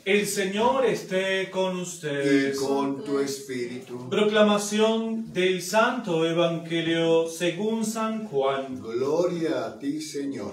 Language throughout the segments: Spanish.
El Señor esté con ustedes. Y con tu espíritu. Proclamación del Santo Evangelio según San Juan. Gloria a ti, Señor.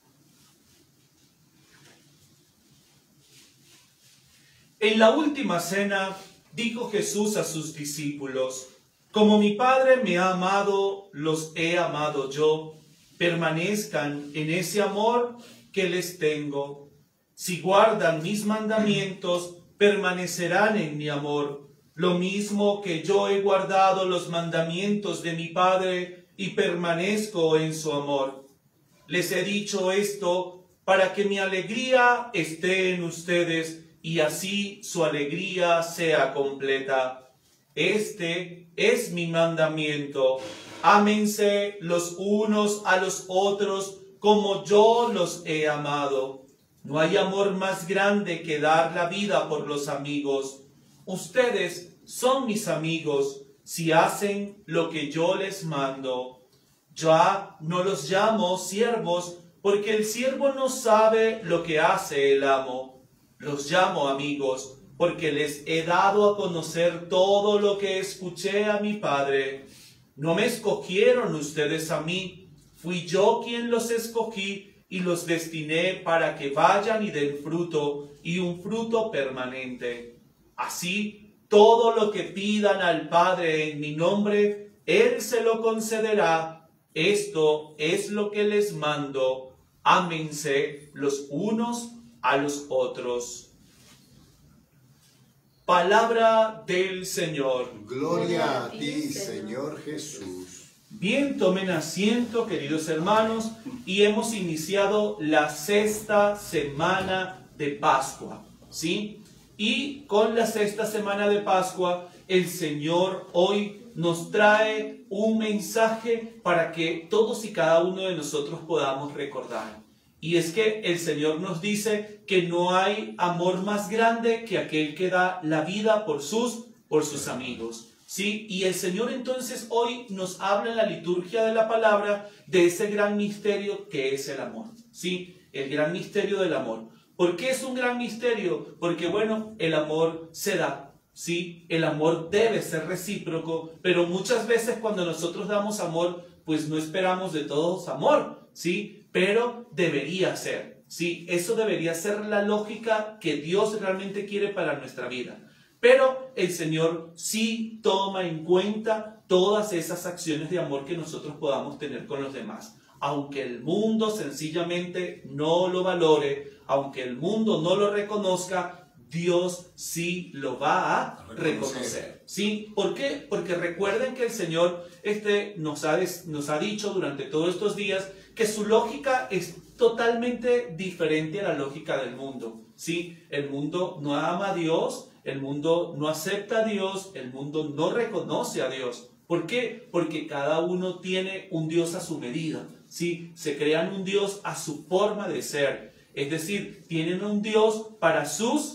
En la última cena dijo Jesús a sus discípulos: como mi Padre me ha amado, los he amado yo. Permanezcan en ese amor que les tengo. Si guardan mis mandamientos, permanecerán en mi amor, lo mismo que yo he guardado los mandamientos de mi Padre y permanezco en su amor. Les he dicho esto para que mi alegría esté en ustedes y así su alegría sea completa. Este es mi mandamiento: ámense los unos a los otros como yo los he amado. No hay amor más grande que dar la vida por los amigos. Ustedes son mis amigos si hacen lo que yo les mando. Ya no los llamo siervos, porque el siervo no sabe lo que hace el amo. Los llamo amigos, porque les he dado a conocer todo lo que escuché a mi Padre. No me escogieron ustedes a mí, fui yo quien los escogí y los destiné para que vayan y den fruto, y un fruto permanente. Así, todo lo que pidan al Padre en mi nombre, Él se lo concederá. Esto es lo que les mando: ámense los unos a los otros. Palabra del Señor. Gloria a ti, Señor Jesús. Bien, tomen asiento, queridos hermanos, y hemos iniciado la sexta semana de Pascua, ¿sí? Y con la sexta semana de Pascua, el Señor hoy nos trae un mensaje para que todos y cada uno de nosotros podamos recordar. Y es que el Señor nos dice que no hay amor más grande que aquel que da la vida por sus amigos. ¿Sí? Y el Señor entonces hoy nos habla en la liturgia de la palabra de ese gran misterio que es el amor, ¿sí? El gran misterio del amor. ¿Por qué es un gran misterio? Porque, bueno, el amor se da, ¿sí? El amor debe ser recíproco, pero muchas veces cuando nosotros damos amor, pues no esperamos de todos amor, ¿sí? Pero debería ser, ¿sí? Eso debería ser la lógica que Dios realmente quiere para nuestra vida. Pero el Señor sí toma en cuenta todas esas acciones de amor que nosotros podamos tener con los demás. Aunque el mundo sencillamente no lo valore, aunque el mundo no lo reconozca, Dios sí lo va a reconocer. ¿Sí? ¿Por qué? Porque recuerden que el Señor nos ha dicho durante todos estos días que su lógica es totalmente diferente a la lógica del mundo. ¿Sí? El mundo no ama a Dios. El mundo no acepta a Dios, el mundo no reconoce a Dios. ¿Por qué? Porque cada uno tiene un Dios a su medida, ¿sí? Se crean un Dios a su forma de ser. Es decir, tienen un Dios para sus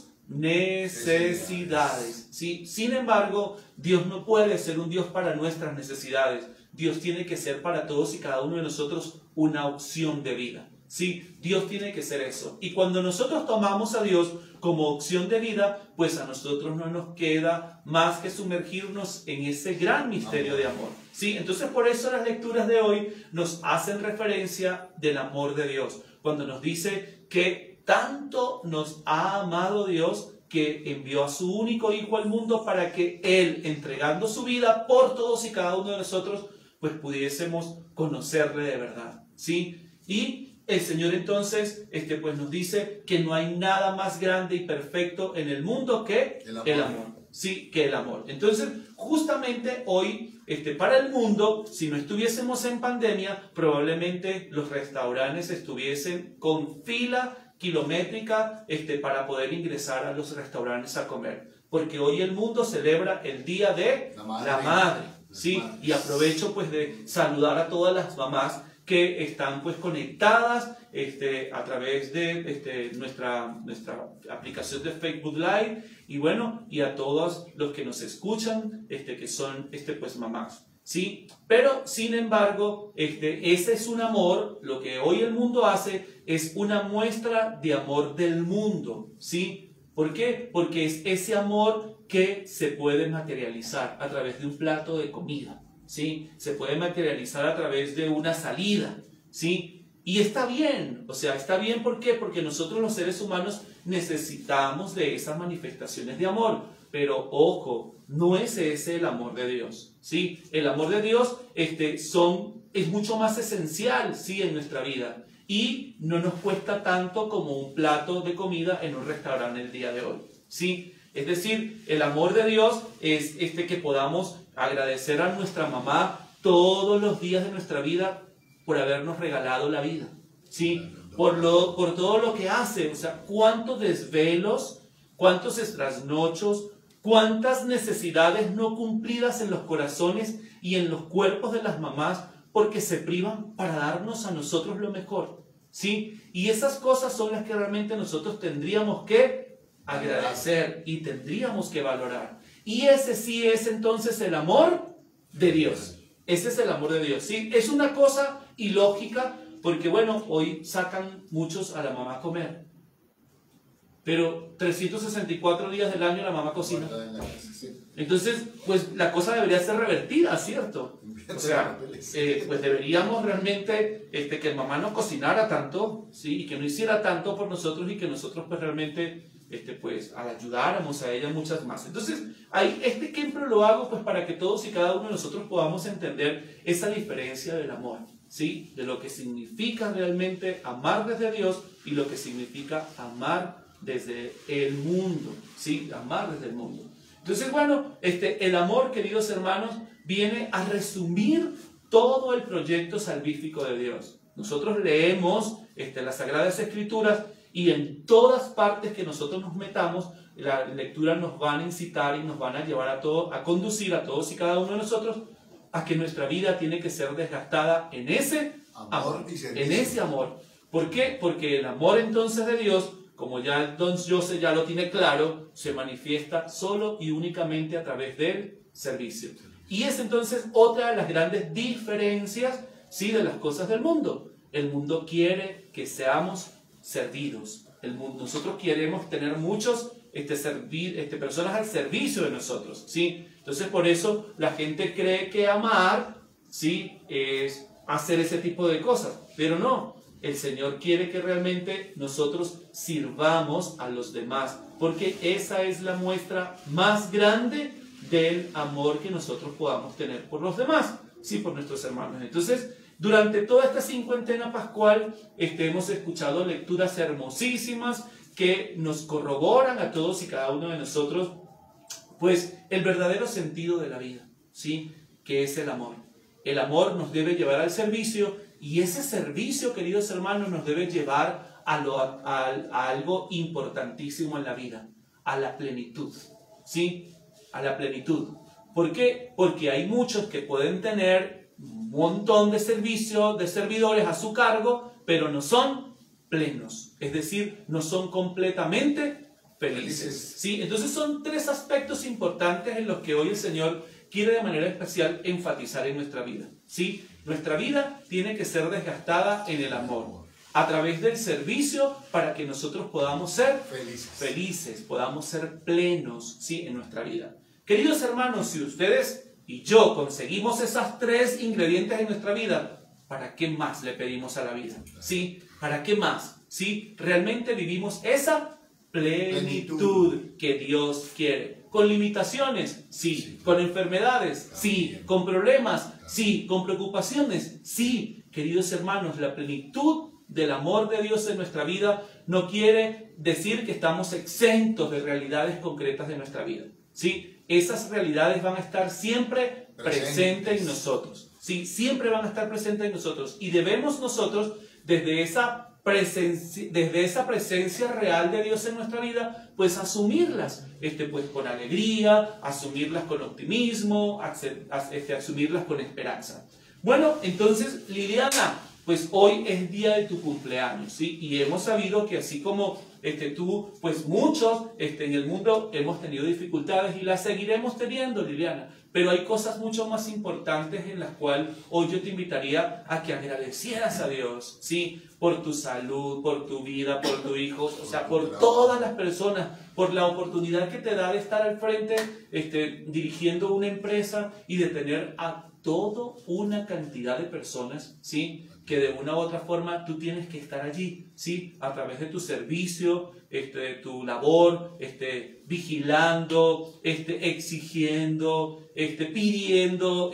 necesidades, ¿sí? Sin embargo, Dios no puede ser un Dios para nuestras necesidades. Dios tiene que ser para todos y cada uno de nosotros una opción de vida. Sí, Dios tiene que ser eso. Y cuando nosotros tomamos a Dios como opción de vida, pues a nosotros no nos queda más que sumergirnos en ese gran misterio de amor. Sí, entonces por eso las lecturas de hoy nos hacen referencia del amor de Dios. Cuando nos dice que tanto nos ha amado Dios que envió a su único Hijo al mundo para que Él, entregando su vida por todos y cada uno de nosotros, pues pudiésemos conocerle de verdad. ¿Sí? Y el Señor entonces pues nos dice que no hay nada más grande y perfecto en el mundo que el amor. Sí, que el amor. Entonces, justamente hoy, para el mundo, si no estuviésemos en pandemia, probablemente los restaurantes estuviesen con fila kilométrica para poder ingresar a los restaurantes a comer. Porque hoy el mundo celebra el Día de la Madre. ¿Sí? Y aprovecho pues de saludar a todas las mamás que están pues conectadas a través de nuestra aplicación de Facebook Live, y bueno, y a todos los que nos escuchan, que son pues mamás, ¿sí? Pero sin embargo, ese es un amor, lo que hoy el mundo hace es una muestra de amor del mundo, ¿sí? ¿Por qué? Porque es ese amor que se puede materializar a través de un plato de comida, ¿sí? Se puede materializar a través de una salida, ¿sí? Y está bien, o sea, está bien, ¿por qué? Porque nosotros los seres humanos necesitamos de esas manifestaciones de amor, pero ojo, no es ese el amor de Dios, ¿sí? El amor de Dios es mucho más esencial, ¿sí? En nuestra vida. Y no nos cuesta tanto como un plato de comida en un restaurante el día de hoy, ¿sí? Es decir, el amor de Dios es que podamos agradecer a nuestra mamá todos los días de nuestra vida por habernos regalado la vida, ¿sí? Por todo lo que hace, o sea, cuántos desvelos, cuántos trasnochos, cuántas necesidades no cumplidas en los corazones y en los cuerpos de las mamás, porque se privan para darnos a nosotros lo mejor, ¿sí? Y esas cosas son las que realmente nosotros tendríamos que agradecer y tendríamos que valorar. Y ese sí es entonces el amor de Dios. Ese es el amor de Dios, ¿sí? Es una cosa ilógica, porque bueno, hoy sacan muchos a la mamá a comer, pero 364 días del año la mamá cocina. Entonces, pues la cosa debería ser revertida, ¿cierto? O sea, pues deberíamos realmente que mamá no cocinara tanto, ¿sí? Y que no hiciera tanto por nosotros, y que nosotros pues realmente pues ayudáramos a ella muchas más. Entonces, este ejemplo lo hago pues para que todos y cada uno de nosotros podamos entender esa diferencia del amor, ¿sí? De lo que significa realmente amar desde Dios y lo que significa amar desde el mundo, ¿sí? Amar desde el mundo. Entonces, bueno, el amor, queridos hermanos, viene a resumir todo el proyecto salvífico de Dios. Nosotros leemos las Sagradas Escrituras, y en todas partes que nosotros nos metamos, la lectura nos van a incitar y nos van a llevar a conducir a todos y cada uno de nosotros a que nuestra vida tiene que ser desgastada en ese amor, en ese amor. ¿Por qué? Porque el amor entonces de Dios, como ya don José ya lo tiene claro, se manifiesta solo y únicamente a través del servicio. Y es entonces otra de las grandes diferencias, ¿sí? De las cosas del mundo. El mundo quiere que seamos servidos. Nosotros queremos tener muchos personas al servicio de nosotros, ¿sí? Entonces por eso la gente cree que amar, ¿sí? Es hacer ese tipo de cosas, pero no. El Señor quiere que realmente nosotros sirvamos a los demás, porque esa es la muestra más grande del amor que nosotros podamos tener por los demás, ¿sí? Por nuestros hermanos. Entonces, durante toda esta cincuentena pascual hemos escuchado lecturas hermosísimas que nos corroboran a todos y cada uno de nosotros pues el verdadero sentido de la vida, ¿sí? Que es el amor. El amor nos debe llevar al servicio, y ese servicio, queridos hermanos, nos debe llevar a algo importantísimo en la vida, a la plenitud, ¿sí? A la plenitud. ¿Por qué? Porque hay muchos que pueden tener un montón de servicios, de servidores a su cargo, pero no son plenos, es decir, no son completamente felices, ¿sí? Entonces son tres aspectos importantes en los que hoy el Señor quiere de manera especial enfatizar en nuestra vida, ¿sí? Nuestra vida tiene que ser desgastada en el amor, a través del servicio, para que nosotros podamos ser felices, podamos ser plenos, ¿sí? En nuestra vida. Queridos hermanos, si ustedes y yo conseguimos esas tres ingredientes en nuestra vida, ¿para qué más le pedimos a la vida? ¿Sí? ¿Para qué más? ¿Sí? Realmente vivimos esa plenitud que Dios quiere. ¿Con limitaciones? Sí. ¿Con enfermedades? Sí. ¿Con problemas? Sí. ¿Con preocupaciones? Sí. Queridos hermanos, la plenitud del amor de Dios en nuestra vida no quiere decir que estamos exentos de realidades concretas de nuestra vida, ¿sí? Esas realidades van a estar siempre presentes en nosotros, ¿sí? Siempre van a estar presentes en nosotros, y debemos nosotros, desde esa presencia real de Dios en nuestra vida, pues asumirlas, pues con alegría, asumirlas con optimismo, asumirlas con esperanza. Bueno, entonces, Liliana, pues hoy es día de tu cumpleaños, ¿sí? Y hemos sabido que así como tú, pues muchos en el mundo hemos tenido dificultades y las seguiremos teniendo, Liliana. pero hay cosas mucho más importantes en las cuales hoy yo te invitaría a que agradecieras a Dios, ¿sí? Por tu salud, por tu vida, por tu hijo, o sea, por todas las personas, por la oportunidad que te da de estar al frente dirigiendo una empresa y de tener a toda una cantidad de personas, ¿sí? Que de una u otra forma tú tienes que estar allí, ¿sí? A través de tu servicio, de tu labor, vigilando, exigiendo, pidiendo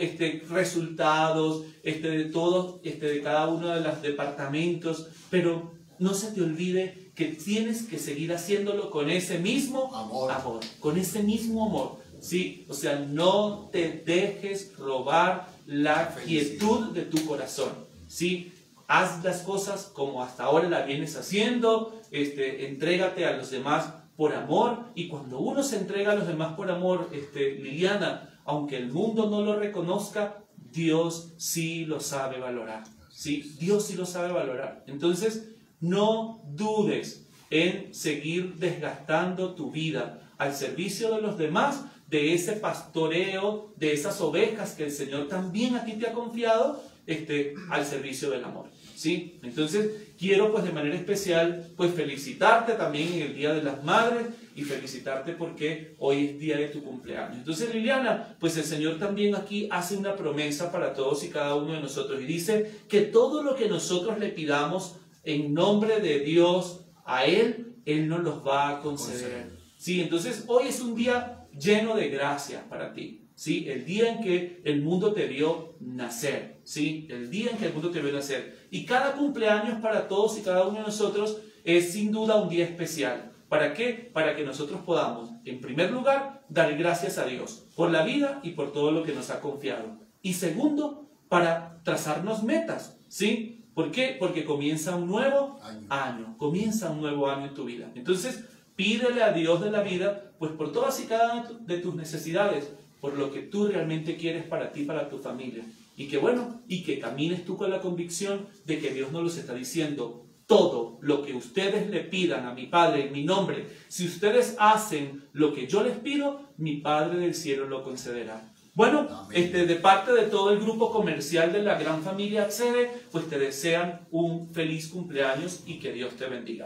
resultados, de todos, de cada uno de los departamentos, pero no se te olvide que tienes que seguir haciéndolo con ese mismo amor, con ese mismo amor, ¿sí? O sea, no te dejes robar la quietud de tu corazón, ¿sí? Haz las cosas como hasta ahora las vienes haciendo, entrégate a los demás por amor, y cuando uno se entrega a los demás por amor, Liliana, aunque el mundo no lo reconozca, Dios sí lo sabe valorar, ¿sí? Dios sí lo sabe valorar. Entonces, no dudes en seguir desgastando tu vida al servicio de los demás, de ese pastoreo, de esas ovejas que el Señor también a ti te ha confiado, al servicio del amor, ¿sí? Entonces, quiero pues de manera especial pues felicitarte también en el Día de las Madres y felicitarte porque hoy es día de tu cumpleaños. Entonces, Liliana, pues el Señor también aquí hace una promesa para todos y cada uno de nosotros y dice que todo lo que nosotros le pidamos en nombre de Dios a Él nos los va a conceder. Sí, entonces hoy es un día lleno de gracia para ti, ¿sí? El día en que el mundo te vio nacer, ¿sí? El día en que el mundo te vio nacer. Y cada cumpleaños para todos y cada uno de nosotros es sin duda un día especial. ¿Para qué? Para que nosotros podamos, en primer lugar, dar gracias a Dios por la vida y por todo lo que nos ha confiado. Y segundo, para trazarnos metas, ¿sí? ¿Por qué? Porque comienza un nuevo año. Comienza un nuevo año en tu vida. Entonces, pídele a Dios de la vida, pues por todas y cada una de tus necesidades, por lo que tú realmente quieres para ti, para tu familia. Y que bueno, y que camines tú con la convicción de que Dios nos los está diciendo. Todo lo que ustedes le pidan a mi Padre en mi nombre, si ustedes hacen lo que yo les pido, mi Padre del cielo lo concederá. Bueno, de parte de todo el grupo comercial de la gran familia Accede, pues te desean un feliz cumpleaños y que Dios te bendiga.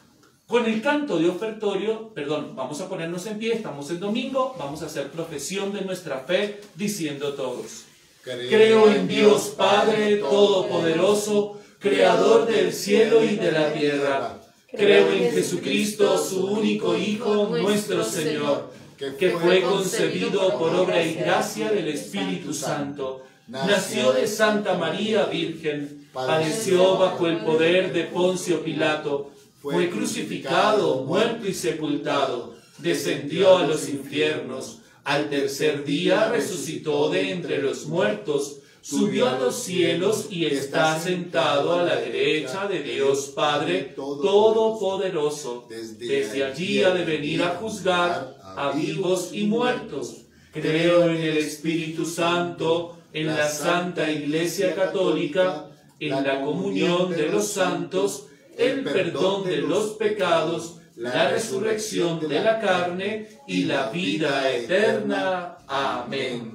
Con el canto de ofertorio, vamos a ponernos en pie, estamos en domingo, vamos a hacer profesión de nuestra fe diciendo todos: creo en Dios Padre Todopoderoso, Creador del cielo y de la tierra. Creo en Jesucristo, su único Hijo, nuestro Señor, que fue concebido por obra y gracia del Espíritu Santo. Nació de Santa María Virgen, padeció bajo el poder de Poncio Pilato, fue crucificado, muerto y sepultado, descendió a los infiernos, al tercer día resucitó de entre los muertos, subió a los cielos y está sentado a la derecha de Dios Padre Todopoderoso. Desde allí ha de venir a juzgar a vivos y muertos. Creo en el Espíritu Santo, en la Santa Iglesia Católica, en la comunión de los santos, el perdón de los pecados, la resurrección de la carne y la vida eterna. Amén.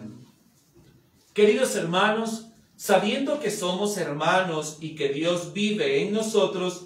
Queridos hermanos, sabiendo que somos hermanos y que Dios vive en nosotros,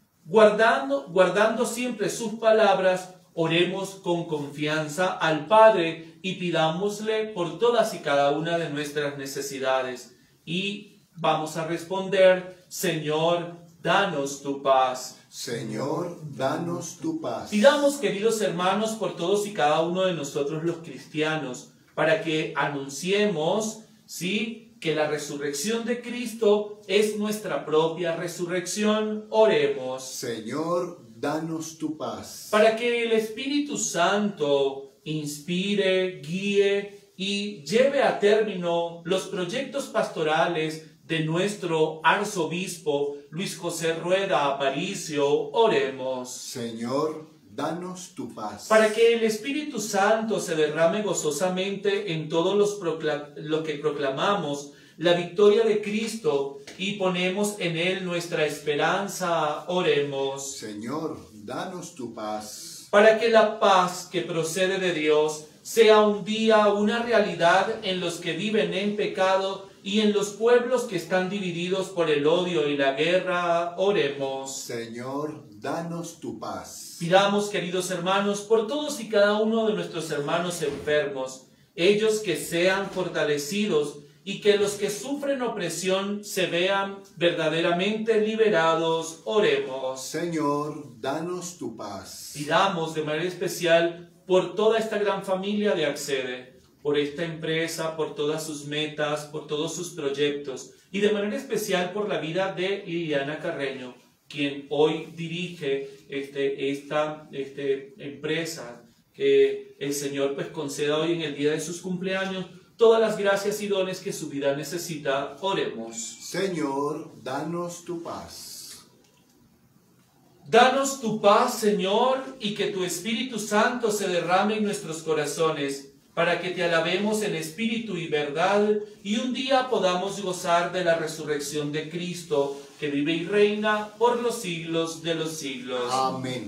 guardando siempre sus palabras, oremos con confianza al Padre y pidámosle por todas y cada una de nuestras necesidades. Y vamos a responder: Señor, danos tu paz. Señor, danos tu paz. Pidamos, queridos hermanos, por todos y cada uno de nosotros los cristianos, para que anunciemos, ¿sí?, que la resurrección de Cristo es nuestra propia resurrección. Oremos. Señor, danos tu paz. Para que el Espíritu Santo inspire, guíe y lleve a término los proyectos pastorales de nuestro arzobispo Luis José Rueda Aparicio, oremos. Señor, danos tu paz. Para que el Espíritu Santo se derrame gozosamente en todos lo que proclamamos la victoria de Cristo y ponemos en Él nuestra esperanza, oremos. Señor, danos tu paz. para que la paz que procede de Dios sea un día una realidad en los que viven en pecado y en los pueblos que están divididos por el odio y la guerra. Oremos. Señor, danos tu paz. Pidamos, queridos hermanos, por todos y cada uno de nuestros hermanos enfermos, ellos que sean fortalecidos y que los que sufren opresión se vean verdaderamente liberados. Oremos. Señor, danos tu paz. Pidamos de manera especial por toda esta gran familia de Accede, por esta empresa, por todas sus metas, por todos sus proyectos, y de manera especial por la vida de Liliana Carreño, quien hoy dirige esta empresa, que el Señor pues conceda hoy en el día de sus cumpleaños todas las gracias y dones que su vida necesita. Oremos. Señor, danos tu paz. Danos tu paz, Señor, y que tu Espíritu Santo se derrame en nuestros corazones, para que te alabemos en espíritu y verdad, y un día podamos gozar de la resurrección de Cristo, que vive y reina por los siglos de los siglos. Amén.